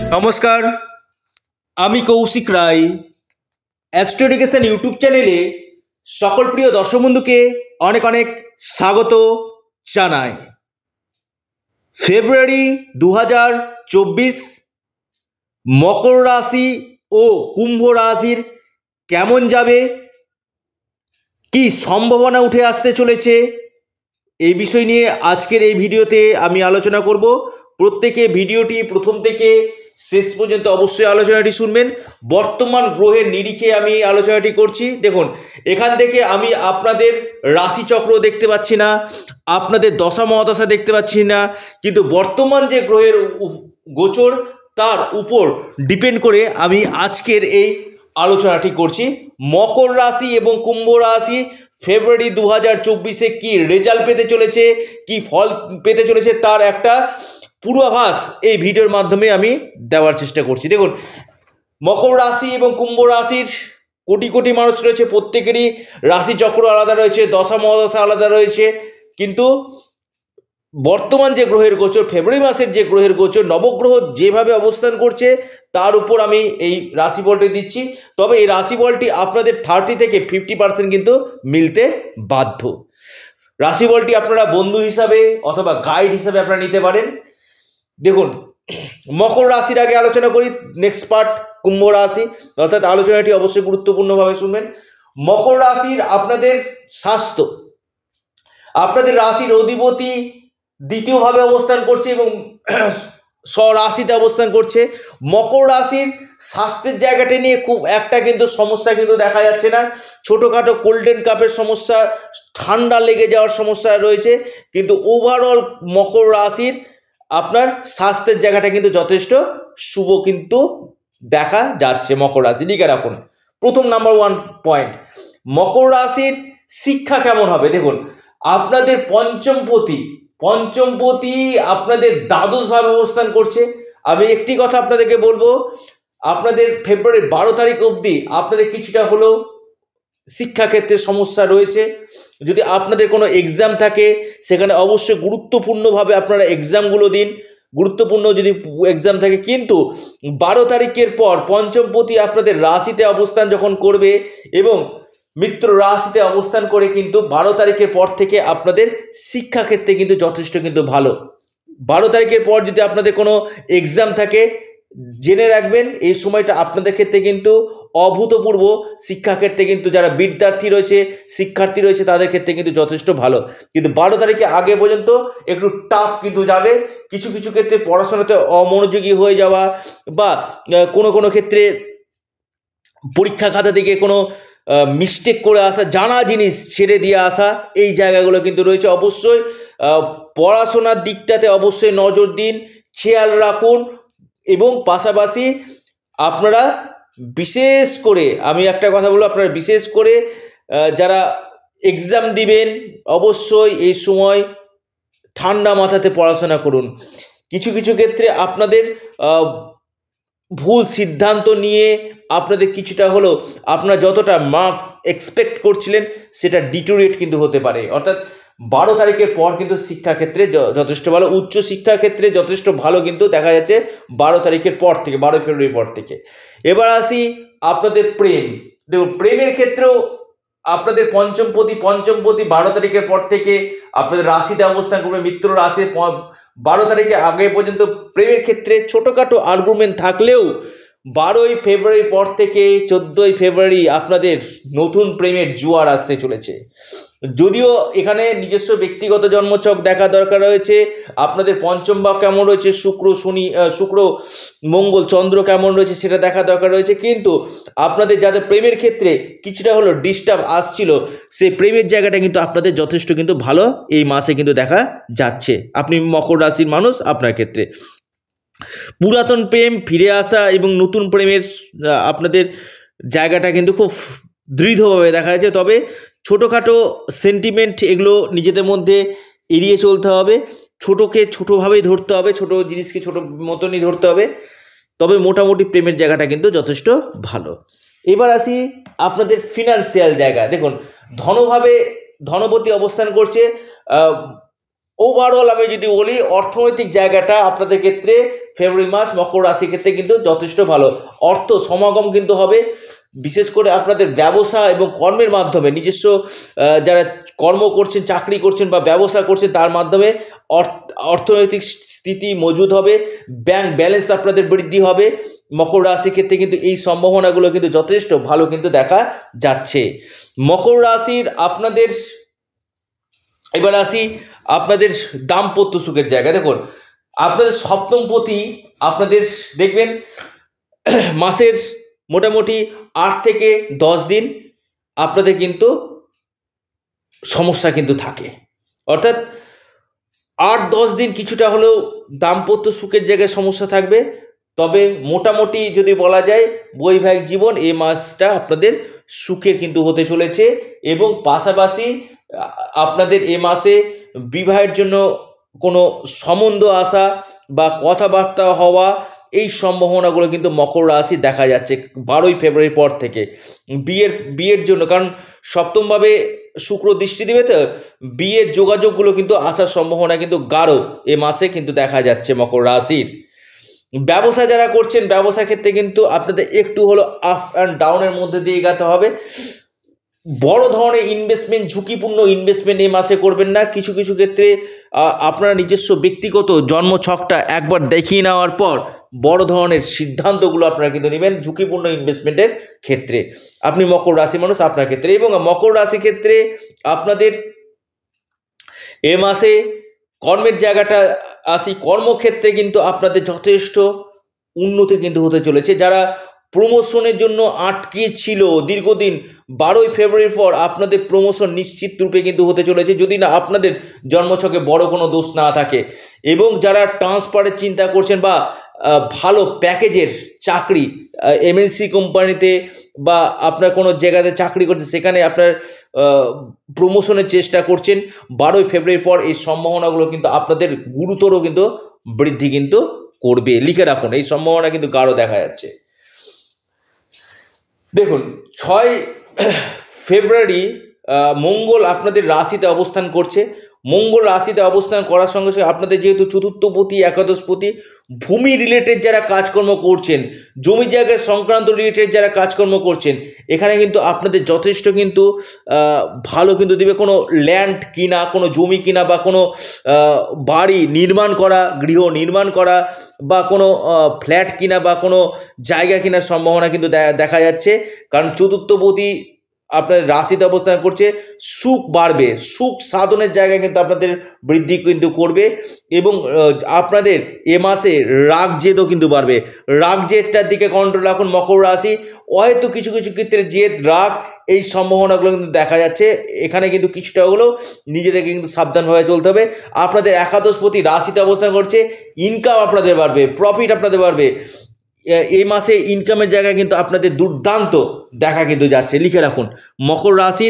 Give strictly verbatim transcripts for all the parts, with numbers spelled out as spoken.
নমস্কার, আমি Kaushik Roy. Astro education YouTube চ্যানেলে সকল প্রিয় দর্শক বন্ধুকে অনেক অনেক স্বাগত জানাই। ফেব্রুয়ারি দু হাজার চব্বিশ মকর রাশি ও কুম্ভ রাশির কেমন যাবে, কি সম্ভাবনা উঠে আসতে চলেছে, এই বিষয় নিয়ে আজকের এই ভিডিওতে আমি আলোচনা করব। প্রত্যেকে ভিডিওটি প্রথম থেকে শেষ পর্যন্ত অবশ্যই আলোচনাটি শুনবেন। বর্তমান গ্রহের নিরিখে আমি আলোচনাটি করছি। দেখুন, এখান থেকে আমি আপনাদের রাশিচক্র দেখতে পাচ্ছি না, আপনাদের দশা মহাদশা দেখতে পাচ্ছি না, কিন্তু বর্তমান যে গ্রহের গোচর তার উপর ডিপেন্ড করে আমি আজকের এই আলোচনাটি করছি। মকর রাশি এবং কুম্ভ রাশি ফেব্রুয়ারি দু হাজার চব্বিশে কি রেজাল্ট পেতে চলেছে, কি ফল পেতে চলেছে, তার একটা পূর্বাভাস এই ভিডিওর মাধ্যমে আমি দেওয়ার চেষ্টা করছি। দেখুন, মকর রাশি এবং কুম্ভ রাশির কোটি কোটি মানুষ রয়েছে, প্রত্যেকেরই রাশিচক্র আলাদা রয়েছে, দশা মহাদশা আলাদা রয়েছে, কিন্তু বর্তমান যে গ্রহের গোচর, ফেব্রুয়ারি মাসের যে গ্রহের গোচর, নবগ্রহ যেভাবে অবস্থান করছে তার উপর আমি এই রাশিফলটি দিচ্ছি। তবে এই রাশিফলটি আপনাদের থার্টি থেকে ফিফটি পার্সেন্ট কিন্তু মিলতে বাধ্য। রাশিফলটি আপনারা বন্ধু হিসাবে অথবা গাইড হিসাবে আপনারা নিতে পারেন। দেখুন, মকর রাশির আগে আলোচনা করি, নেক্সট পার্ট কুম্ভ রাশি, অর্থাৎ আলোচনাটি অবশ্যই গুরুত্বপূর্ণভাবে শুনবেন। মকর রাশির আপনাদের স্বাস্থ্য, আপনাদের রাশির অধিপতি দ্বিতীয়ভাবে অবস্থান করছে এবং স্বরাশিতে অবস্থান করছে। মকর রাশির স্বাস্থ্যের জায়গাটা নিয়ে খুব একটা কিন্তু সমস্যা কিন্তু দেখা যাচ্ছে না। ছোটোখাটো কোল্ডেন কাপের সমস্যা, ঠান্ডা লেগে যাওয়ার সমস্যা রয়েছে, কিন্তু ওভারঅল মকর রাশির আপনার স্বাস্থ্যের জায়গাটা কিন্তু যথেষ্ট শুভ কিন্তু দেখা যাচ্ছে। মকর রাশি লিখে রাখুন, প্রথম নাম্বার ওয়ান পয়েন্ট। মকর রাশির শিক্ষা কেমন হবে? দেখুন, আপনাদের পঞ্চমপতি পঞ্চমপতি আপনাদের দ্বাদশ ভাবে অবস্থান করছে। আমি একটি কথা আপনাদেরকে বলবো, আপনাদের ফেব্রুয়ারি বারো তারিখ অবধি আপনাদের কিছুটা হলেও শিক্ষাক্ষেত্রে সমস্যা রয়েছে। যদি আপনাদের কোনো এক্সাম থাকে সেখানে অবশ্যই গুরুত্বপূর্ণভাবে আপনারা এক্সামগুলো দিন, গুরুত্বপূর্ণ যদি এক্সাম থাকে। কিন্তু বারো তারিখের পর পঞ্চমপতি আপনাদের রাশিতে অবস্থান যখন করবে এবং মিত্র রাশিতে অবস্থান করে কিন্তু বারো তারিখের পর থেকে আপনাদের শিক্ষাক্ষেত্রে কিন্তু যথেষ্ট কিন্তু ভালো। বারো তারিখের পর যদি আপনাদের কোনো এক্সাম থাকে, জেনে রাখবেন এই সময়টা আপনাদের ক্ষেত্রে কিন্তু অভূতপূর্ব। শিক্ষাক্ষেত্রে কিন্তু যারা বিদ্যার্থী রয়েছে, শিক্ষার্থী রয়েছে, তাদের ক্ষেত্রে কিন্তু যথেষ্ট ভালো। কিন্তু বারো তারিখে আগে পর্যন্ত একটু টাফ কিন্তু যাবে। কিছু কিছু ক্ষেত্রে পড়াশোনাতে অমনোযোগী হয়ে যাওয়া বা কোনো কোনো ক্ষেত্রে পরীক্ষা খাতা থেকে কোনো মিস্টেক করে আসা, জানা জিনিস ছেড়ে দিয়ে আসা, এই জায়গাগুলো কিন্তু রয়েছে। অবশ্যই পড়াশোনার দিকটাতে অবশ্যই নজর দিন, খেয়াল রাখুন, এবং পাশাপাশি আপনারা বিশেষ করে আমি একটা কথা বলবো, আপনারা বিশেষ করে যারা এক্সাম দিবেন অবশ্যই এই সময় ঠান্ডা মাথাতে পড়াশোনা করুন। কিছু কিছু ক্ষেত্রে আপনাদের ভুল সিদ্ধান্ত নিয়ে আপনাদের কিছুটা হলো আপনারা যতটা মার্কস এক্সপেক্ট করছিলেন সেটা ডিটোরিয়েট কিন্তু হতে পারে। অর্থাৎ বারো তারিখের পর কিন্তু শিক্ষাক্ষেত্রে যথেষ্ট ভালো, উচ্চ শিক্ষাক্ষেত্রে যথেষ্ট ভালো কিন্তু দেখা যাচ্ছে বারো তারিখের পর থেকে, বারোই ফেব্রুয়ারির পর থেকে। এবার আসি আপনাদের প্রেম। দেখুন, প্রেমের ক্ষেত্রেও আপনাদের পঞ্চমপতি পঞ্চমপতি বারো তারিখের পর থেকে আপনাদের রাশিতে অবস্থান করবে, মিত্র রাশি। বারো তারিখে আগে পর্যন্ত প্রেমের ক্ষেত্রে ছোটোখাটো আর্গুমেন্ট থাকলেও বারোই ফেব্রুয়ারির পর থেকে চোদ্দোই ফেব্রুয়ারি আপনাদের নতুন প্রেমের জোয়ার আসতে চলেছে। যদিও এখানে নিজস্ব ব্যক্তিগত জন্মছক দেখা দরকার রয়েছে, আপনাদের পঞ্চম ভাব কেমন রয়েছে, শুক্র শনি শুক্র মঙ্গল চন্দ্র কেমন রয়েছে সেটা দেখা দরকার রয়েছে। কিন্তু আপনাদের যাদের প্রেমের ক্ষেত্রে কিছুটা হলো ডিস্টার্ব আসছিল, সেই প্রেমের জায়গাটা কিন্তু আপনাদের যথেষ্ট কিন্তু ভালো এই মাসে কিন্তু দেখা যাচ্ছে। আপনি মকর রাশির মানুষ, আপনার ক্ষেত্রে পুরাতন প্রেম ফিরে আসা এবং নতুন প্রেমের আপনাদের জায়গাটা কিন্তু খুব দৃঢ়ভাবে দেখা যাচ্ছে। তবে ছোটোখাটো সেন্টিমেন্ট এগুলো নিজেদের মধ্যে এড়িয়ে চলতে হবে, ছোটোকে ছোটোভাবেই ধরতে হবে, ছোটো জিনিসকে ছোটো মতনই ধরতে হবে। তবে মোটামুটি প্রেমের জায়গাটা কিন্তু যথেষ্ট ভালো। এবার আসি আপনাদের ফিনান্সিয়াল জায়গা। দেখুন, ধনভাবে ধনপতি অবস্থান করছে, ওভারঅল আমি যদি বলি অর্থনৈতিক জায়গাটা আপনাদের ক্ষেত্রে ফেব্রুয়ারি মাস মকর রাশির ক্ষেত্রে কিন্তু যথেষ্ট ভালো, অর্থ সমাগম কিন্তু হবে। বিশেষ করে আপনাদের ব্যবসা এবং কর্মের মাধ্যমে নিজস্ব যারা কর্ম করছেন, চাকরি করছেন বা ব্যবসা করছেন, তার মাধ্যমে অর্থনৈতিক স্থিতি মজবুত হবে, ব্যাংক ব্যালেন্স আপনাদের বৃদ্ধি হবে। মকর রাশির ক্ষেত্রে কিন্তু এই সম্ভাবনাগুলো কিন্তু যথেষ্ট ভালো কিন্তু দেখা যাচ্ছে। মকর রাশির আপনাদের এবার আসি আপনাদের দাম্পত্য সুখের জায়গা। দেখুন আপনাদের সপ্তমপতি আপনাদের দেখবেন মাসের মোটামুটি আট থেকে দশ দিন আপনাদের কিন্তু সমস্যা কিন্তু থাকে, অর্থাৎ আট দশ দিন কিছুটা হলেও দাম্পত্য সুখের জায়গায় সমস্যা থাকবে। তবে মোটামুটি যদি বলা যায় বৈবাহিক জীবন এই মাসটা আপনাদের সুখের কিন্তু হতে চলেছে, এবং পাশাপাশি আপনাদের এ মাসে বিবাহের জন্য কোনো সম্বন্ধ আসা বা কথাবার্তা হওয়া এই সম্ভাবনাগুলো কিন্তু মকর রাশি দেখা যাচ্ছে বারোই ফেব্রুয়ারির পর থেকে বিয়ের বিয়ের জন্য, কারণ সপ্তমভাবে শুক্র দৃষ্টি দেবে, তো বিয়ের যোগাযোগগুলো কিন্তু আসার সম্ভাবনা কিন্তু গাঢ় এ মাসে কিন্তু দেখা যাচ্ছে মকর রাশির। ব্যবসা যারা করছেন ব্যবসা ক্ষেত্রে কিন্তু আপনাদের একটু হলো আপ অ্যান্ড ডাউনের মধ্যে দিয়ে এগাতে হবে। বড় ধরনের ইনভেস্টমেন্ট, ঝুঁকিপূর্ণ ইনভেস্টমেন্ট এই মাসে করবেন না। কিছু কিছু ক্ষেত্রে আপনারা নিজস্ব ব্যক্তিগত জন্মছকটা একবার দেখিয়ে নেওয়ার পর বড় ধরনের সিদ্ধান্তগুলো আপনারা কিন্তু নেবেন ঝুঁকিপূর্ণ ইনভেস্টমেন্টের ক্ষেত্রে। আপনি মকর রাশি মানুষ আপনার ক্ষেত্রে, এবং মকর রাশির ক্ষেত্রে আপনাদের এ মাসে কর্মের জায়গাটা আসি, কর্মক্ষেত্রে কিন্তু আপনাদের যথেষ্ট উন্নতি কিন্তু হতে চলেছে। যারা প্রমোশনের জন্য আটকে ছিল দীর্ঘদিন, বারোই ফেব্রুয়ারির পর আপনাদের প্রমোশন নিশ্চিত রূপে কিন্তু হতে চলেছে, যদি না আপনাদের জন্মছকে বড় কোনো দোষ না থাকে। এবং যারা ট্রান্সফারের চিন্তা করছেন বা ভালো প্যাকেজের চাকরি এমএনসি কোম্পানিতে বা আপনার কোনো জায়গাতে চাকরি করছেন, সেখানে আপনার প্রমোশনের চেষ্টা করছেন, বারোই ফেব্রুয়ারির পর এই সম্ভাবনাগুলো কিন্তু আপনাদের গুরুতর কিন্তু বৃদ্ধি কিন্তু করবে। লিখে রাখুন, এই সম্ভাবনা কিন্তু গাঢ় দেখা যাচ্ছে। দেখুন ছয় ফেব্রুয়ারি মঙ্গল আপনাদের রাশিতে অবস্থান করছে। মঙ্গল রাশিতে অবস্থান করার সঙ্গে সঙ্গে আপনাদের যেহেতু চতুর্থপতি একাদশপতি, ভূমি রিলেটেড যারা কাজকর্ম করছেন, জমি জায়গায় সংক্রান্ত রিলেটেড যারা কাজকর্ম করছেন, এখানে কিন্তু আপনাদের যথেষ্ট কিন্তু ভালো কিন্তু দেবে। কোনো ল্যান্ড কিনা, কোনো জমি কিনা বা কোনো বাড়ি নির্মাণ করা, গৃহ নির্মাণ করা বা কোনো ফ্ল্যাট কিনা বা কোনো জায়গা কেনার সম্ভাবনা কিন্তু দেখা যাচ্ছে। কারণ চতুর্থপতি আপনাদের রাশিতে অবস্থান করছে, সুখ বাড়বে, সুখ সাধনের জায়গায় কিন্তু আপনাদের বৃদ্ধি কিন্তু করবে। এবং আপনাদের এ মাসে রাগ জেদও কিন্তু বাড়বে, রাগ জেদটার দিকে কন্ট্রোল রাখুন মকর রাশি। হয়তো কিছু কিছু ক্ষেত্রে জেদ রাগ এই সম্ভাবনাগুলো কিন্তু দেখা যাচ্ছে, এখানে কিন্তু কিছুটা হলেও নিজেদেরকে কিন্তু সাবধানভাবে চলতে হবে। আপনাদের একাদশপতি রাশিতে অবস্থান করছে, ইনকাম আপনাদের বাড়বে, প্রফিট আপনাদের বাড়বে। এই মাসে ইনকামের জায়গায় কিন্তু আপনাদের দুর্দান্ত দেখা কিন্তু যাচ্ছে। লিখে রাখুন মকর রাশির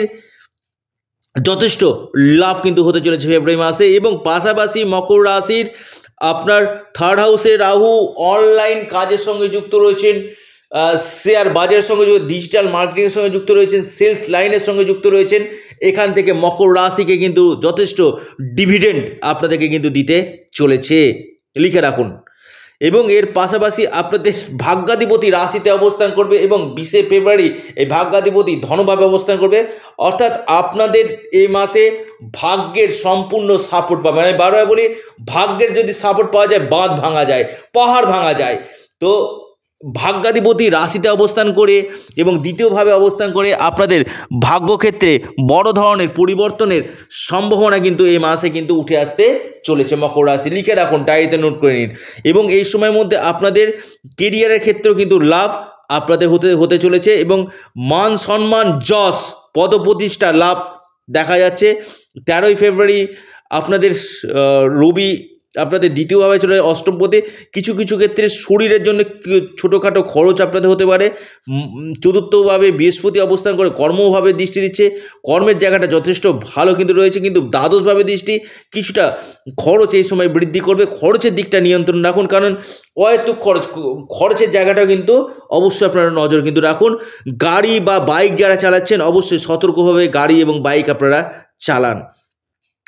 যথেষ্ট লাভ কিন্তু হতে চলেছে ফেব্রুয়ারি মাসে। এবং পাশাপাশি মকর রাশির আপনার থার্ড হাউসে রাহু অনলাইন কাজের সঙ্গে যুক্ত রয়েছেন, শেয়ার বাজারের সঙ্গে ডিজিটাল মার্কেটিংয়ের সঙ্গে যুক্ত রয়েছেন, সেলস লাইনের সঙ্গে যুক্ত রয়েছেন। এখান থেকে মকর রাশিকে কিন্তু যথেষ্ট ডিভিডেন্ড আপনাদেরকে কিন্তু দিতে চলেছে। লিখে রাখুন। এবং এর পাশাপাশি আপনাদের ভাগ্যাধিপতি রাশিতে অবস্থান করবে এবং বিশে ফেব্রুয়ারি এই ভাগ্যাধিপতি ধনভাবে অবস্থান করবে, অর্থাৎ আপনাদের এই মাসে ভাগ্যের সম্পূর্ণ সাপোর্ট পাবে। আমি বারবার বলি, ভাগ্যের যদি সাপোর্ট পাওয়া যায় বাঁধ ভাঙা যায়, পাহাড় ভাঙা যায়। তো ভাগ্যাধিপতি রাশিতে অবস্থান করে এবং দ্বিতীয়ভাবে অবস্থান করে আপনাদের ভাগ্যক্ষেত্রে বড় ধরনের পরিবর্তনের সম্ভাবনা কিন্তু এই মাসে কিন্তু উঠে আসতে চলেছে মকর রাশি। লিখে রাখুন, ডায়েরিতে নোট করে নিন। এবং এই সময়ের মধ্যে আপনাদের কেরিয়ারের ক্ষেত্রেও কিন্তু লাভ আপনাদের হতে হতে চলেছে এবং মান সম্মান যশ পদপ্রতিষ্ঠা লাভ দেখা যাচ্ছে। তেরোই ফেব্রুয়ারি আপনাদের রবি আপনাদের দ্বিতীয়ভাবে চলে অষ্টমপতি, কিছু কিছু ক্ষেত্রে শরীরের জন্য ছোটোখাটো খরচ আপনাদের হতে পারে। চতুর্থভাবে বৃহস্পতি অবস্থান করে কর্মভাবে দৃষ্টি দিচ্ছে, কর্মের জায়গাটা যথেষ্ট ভালো কিন্তু রয়েছে, কিন্তু দ্বাদশভাবে দৃষ্টি কিছুটা খরচ এই সময় বৃদ্ধি করবে। খরচের দিকটা নিয়ন্ত্রণ রাখুন, কারণ অহেতুক খরচ খরচের জায়গাটাও কিন্তু অবশ্যই আপনারা নজর কিন্তু রাখুন। গাড়ি বা বাইক যারা চালাচ্ছেন অবশ্যই সতর্কভাবে গাড়ি এবং বাইক আপনারা চালান।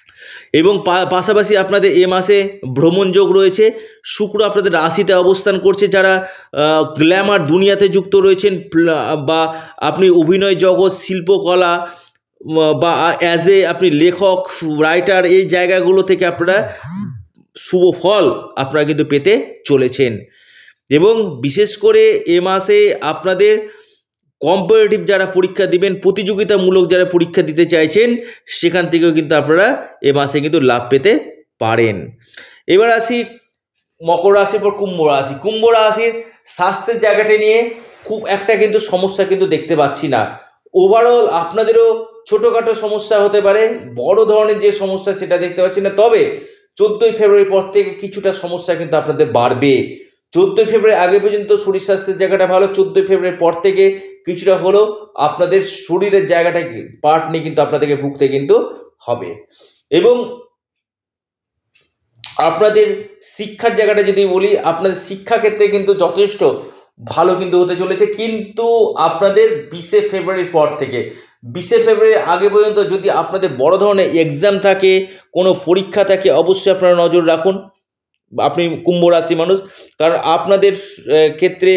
এবং পাশাপাশি আপনাদের এ মাসে ভ্রমণ যোগ রয়েছে। শুক্র আপনাদের রাশিতে অবস্থান করছে। যারা গ্ল্যামার দুনিয়াতে যুক্ত রয়েছেন বা আপনি অভিনয় জগৎ, শিল্পকলা বা অ্যাজ এ আপনি লেখক, রাইটার, এই জায়গাগুলো থেকে আপনারা শুভ ফল আপনারা কিন্তু পেতে চলেছেন। এবং বিশেষ করে এ মাসে আপনাদের কম্পারেটিভ যারা পরীক্ষা দিবেন, প্রতিযোগিতামূলক যারা পরীক্ষা দিতে চাইছেন, সেখান থেকেও কিন্তু আপনারা এ মাসে কিন্তু লাভ পেতে পারেন। এবার আসি মকর রাশির পর কুম্ভ রাশি। কুম্ভ রাশির স্বাস্থ্যের জায়গাটা নিয়ে খুব একটা কিন্তু সমস্যা কিন্তু দেখতে পাচ্ছি না। ওভারঅল আপনাদেরও ছোটোখাটো সমস্যা হতে পারে, বড় ধরনের যে সমস্যা সেটা দেখতে পাচ্ছি না। তবে চোদ্দোই ফেব্রুয়ারির পর থেকে কিছুটা সমস্যা কিন্তু আপনাদের বাড়বে। চোদ্দোই ফেব্রুয়ারি আগে পর্যন্ত শরীর স্বাস্থ্যের জায়গাটা ভালো, চোদ্দোই ফেব্রুয়ারির পর থেকে কিছুটা হলেও আপনাদের শরীরের জায়গাটা পার্ট নিয়ে কিন্তু আপনাদেরকে ভুগতে কিন্তু হবে। এবং আপনাদের শিক্ষার জায়গাটা যদি বলি, আপনাদের শিক্ষাক্ষেত্রে কিন্তু যথেষ্ট ভালো কিন্তু হতে চলেছে। কিন্তু আপনাদের বিশে ফেব্রুয়ারির পর থেকে, বিশে ফেব্রুয়ারির আগে পর্যন্ত যদি আপনাদের বড় ধরনের এক্সাম থাকে, কোনো পরীক্ষা থাকে, অবশ্যই আপনারা নজর রাখুন আপনি কুম্ভ রাশি মানুষ। কারণ আপনাদের ক্ষেত্রে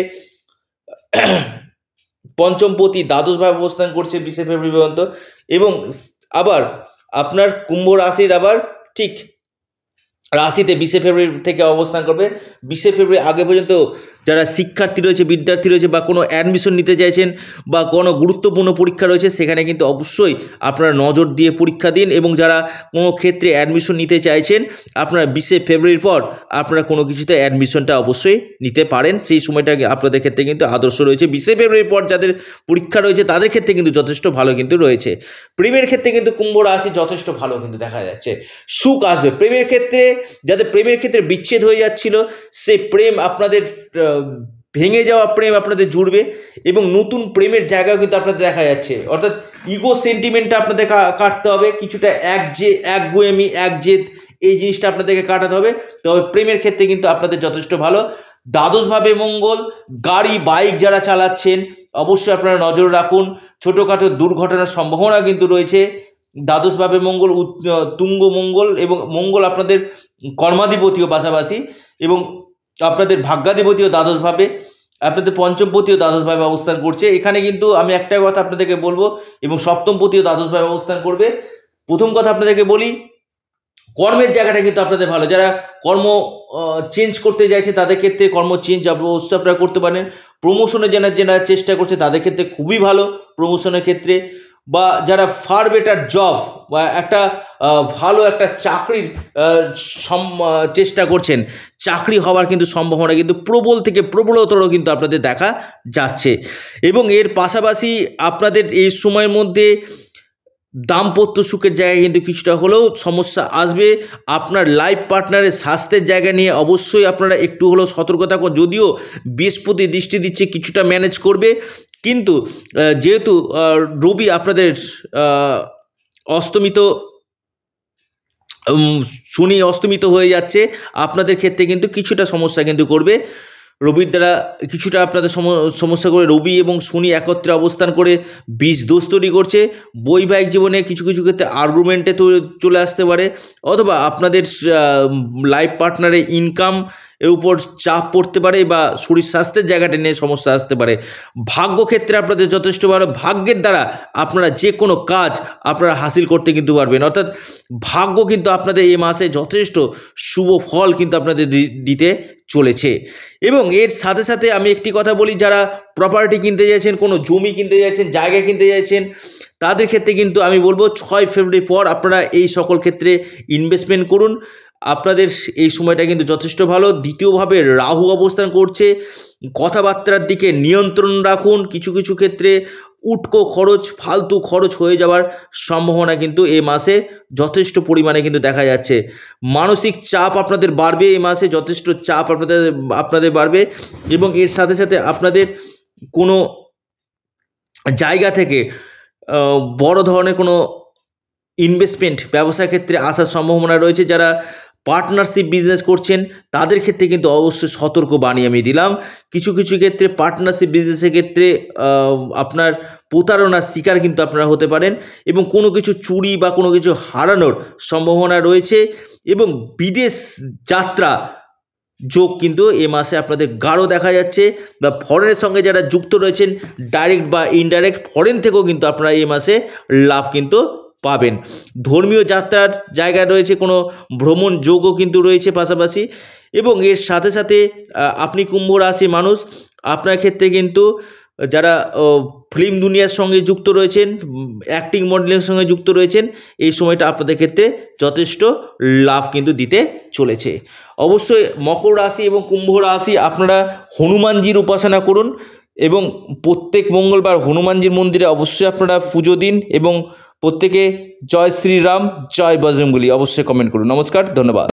পঞ্চমপতি দ্বাদশভাবে অবস্থান করছে বিশে ফেব্রুয়ারি পর্যন্ত। এবং আবার আপনার কুম্ভ রাশির আবার ঠিক রাশিতে বিশে ফেব্রুয়ারি থেকে অবস্থান করবে। বিশে ফেব্রুয়ারি আগে পর্যন্ত যারা শিক্ষার্থী রয়েছে, বিদ্যার্থী রয়েছে বা কোনো অ্যাডমিশন নিতে চাইছেন বা কোনো গুরুত্বপূর্ণ পরীক্ষা রয়েছে, সেখানে কিন্তু অবশ্যই আপনারা নজর দিয়ে পরীক্ষা দিন। এবং যারা কোনো ক্ষেত্রে অ্যাডমিশন নিতে চাইছেন, আপনারা বিশে ফেব্রুয়ারির পর আপনারা কোনো কিছুতে অ্যাডমিশনটা অবশ্যই নিতে পারেন। সেই সময়টা আপনাদের ক্ষেত্রে কিন্তু আদর্শ রয়েছে। বিশে ফেব্রুয়ারির পর যাদের পরীক্ষা রয়েছে তাদের ক্ষেত্রে কিন্তু যথেষ্ট ভালো কিন্তু রয়েছে। প্রেমের ক্ষেত্রে কিন্তু কুম্ভ রাশি যথেষ্ট ভালো কিন্তু দেখা যাচ্ছে, সুখ আসবে। প্রেমের ক্ষেত্রে যাদের প্রেমের ক্ষেত্রে বিচ্ছেদ হয়ে যাচ্ছিল, সেই প্রেম আপনাদের ভেঙে যাওয়া প্রেম আপনাদের জুড়বে এবং নতুন প্রেমের জায়গাও কিন্তু আপনাদের দেখা যাচ্ছে। অর্থাৎ ইগো সেন্টিমেন্টটা আপনাদের কাটতে হবে, কিছুটা এক যে এক গোয়েমি এক জেদ এই জিনিসটা আপনাদেরকে কাটাতে হবে। তবে প্রেমের ক্ষেত্রে কিন্তু আপনাদের যথেষ্ট ভালো। দ্বাদশভাবে মঙ্গল, গাড়ি বাইক যারা চালাচ্ছেন অবশ্যই আপনারা নজর রাখুন। ছোটোখাটো দুর্ঘটনার সম্ভাবনা কিন্তু রয়েছে। দ্বাদশভাবে মঙ্গল তুঙ্গ মঙ্গল, এবং মঙ্গল আপনাদের কর্মাধিপতিও পাশাপাশি, এবং আপনাদের ভাগ্যাধিপতিও দ্বাদশভাবে, আপনাদের পঞ্চমপতিও দ্বাদশভাবে অবস্থান করছে। এখানে কিন্তু আমি একটা কথা আপনাদেরকে বলবো, এবং সপ্তমপতিও দ্বাদশভাবে অবস্থান করবে। প্রথম কথা আপনাদেরকে বলি, কর্মের জায়গাটা কিন্তু আপনাদের ভালো। যারা কর্ম চেঞ্জ করতে চাইছে তাদের ক্ষেত্রে কর্ম চেঞ্জ অবশ্যই আপনারা করতে পারেন। প্রমোশনের জন্য যারা চেষ্টা করছে তাদের ক্ষেত্রে খুবই ভালো প্রমোশনের ক্ষেত্রে। বা যারা ফার বেটার জব বা একটা ভালো একটা চাকরির চেষ্টা করছেন, চাকরি হওয়ার কিন্তু সম্ভাবনা কিন্তু প্রবল থেকে প্রবলতর কিন্তু আপনাদের দেখা যাচ্ছে। এবং এর পাশাপাশি আপনাদের এই সময়ের মধ্যে দাম্পত্য সুখের জায়গায় কিন্তু কিছুটা হলেও সমস্যা আসবে। আপনার লাইফ পার্টনারের স্বাস্থ্যের জায়গা নিয়ে অবশ্যই আপনারা একটু হলেও সতর্কতা করুন। যদিও বৃহস্পতি দৃষ্টি দিচ্ছে, কিছুটা ম্যানেজ করবে, কিন্তু যেহেতু রবি আপনাদের অস্তমিত, শনি অস্তমিত হয়ে যাচ্ছে, আপনাদের ক্ষেত্রে কিন্তু কিছুটা সমস্যা কিন্তু করবে। রবির দ্বারা কিছুটা আপনাদের সমস্যা করে, রবি এবং শনি একত্রে অবস্থান করে বিষ দোষ তৈরি করছে। বৈবাহিক জীবনে কিছু কিছু ক্ষেত্রে আর্গুমেন্টে চলে আসতে পারে, অথবা আপনাদের লাইফ পার্টনারের ইনকাম এর উপর চাপ পড়তে পারে, বা শরীর স্বাস্থ্যের জায়গাটা নিয়ে সমস্যা আসতে পারে। ভাগ্য ক্ষেত্রে আপনাদের যথেষ্ট ভালো, ভাগ্যের দ্বারা আপনারা যে কোনো কাজ আপনারা হাসিল করতে কিন্তু পারবেন। অর্থাৎ ভাগ্য কিন্তু আপনাদের এই মাসে যথেষ্ট শুভ ফল কিন্তু আপনাদের দিতে চলেছে। এবং এর সাথে সাথে আমি একটি কথা বলি, যারা প্রপার্টি কিনতে চাইছেন, কোনো জমি কিনতে চাইছেন, জায়গা কিনতে চাইছেন, তাদের ক্ষেত্রে কিন্তু আমি বলবো ছয় ফেব্রুয়ারি পর আপনারা এই সকল ক্ষেত্রে ইনভেস্টমেন্ট করুন। আপনাদের এই সময়টা কিন্তু যথেষ্ট ভালো। দ্বিতীয়ভাবে রাহু অবস্থান করছে, কথাবার্তার দিকে নিয়ন্ত্রণ রাখুন। কিছু কিছু ক্ষেত্রে উটকো খরচ, ফালতু খরচ হয়ে যাওয়ার সম্ভাবনা কিন্তু এই মাসে যথেষ্ট পরিমাণে কিন্তু দেখা যাচ্ছে। মানসিক চাপ আপনাদের বাড়বে, এই মাসে যথেষ্ট চাপ আপনাদের আপনাদের বাড়বে। এবং এর সাথে সাথে আপনাদের কোনো জায়গা থেকে বড় ধরনের কোনো ইনভেস্টমেন্ট ব্যবসার ক্ষেত্রে আসার সম্ভাবনা রয়েছে। যারা পার্টনারশিপ বিজনেস করছেন তাদের ক্ষেত্রে কিন্তু অবশ্যই সতর্ক বাণী আমি দিলাম। কিছু কিছু ক্ষেত্রে পার্টনারশিপ বিজনেসের ক্ষেত্রে আপনার প্রতারণার শিকার কিন্তু আপনারা হতে পারেন এবং কোনো কিছু চুরি বা কোনো কিছু হারানোর সম্ভাবনা রয়েছে এবং বিদেশ যাত্রা যোগ কিন্তু এ মাসে আপনাদের গাঢ় দেখা যাচ্ছে বা ফরেনের সঙ্গে যারা যুক্ত রয়েছেন ডাইরেক্ট বা ইনডাইরেক্ট ফরেন থেকেও কিন্তু আপনারা এই মাসে লাভ কিন্তু পাবেন। ধর্মীয় যাত্রার জায়গা রয়েছে, কোনো ভ্রমণ যোগও কিন্তু রয়েছে পাশাপাশি এবং এর সাথে সাথে আপনি কুম্ভ রাশি মানুষ, আপনার ক্ষেত্রে কিন্তু যারা ফিল্ম দুনিয়ার সঙ্গে যুক্ত রয়েছেন, অ্যাক্টিং মডেলের সঙ্গে যুক্ত রয়েছেন, এই সময়টা আপনাদের ক্ষেত্রে যথেষ্ট লাভ কিন্তু দিতে চলেছে। অবশ্যই মকর রাশি এবং কুম্ভ রাশি আপনারা হনুমানজির উপাসনা করুন এবং প্রত্যেক মঙ্গলবার হনুমানজির মন্দিরে অবশ্যই আপনারা পুজো দিন এবং প্রত্যেকে জয় শ্রীরাম জয় বজরংবলী অবশ্যই কমেন্ট করুন। নমস্কার, ধন্যবাদ।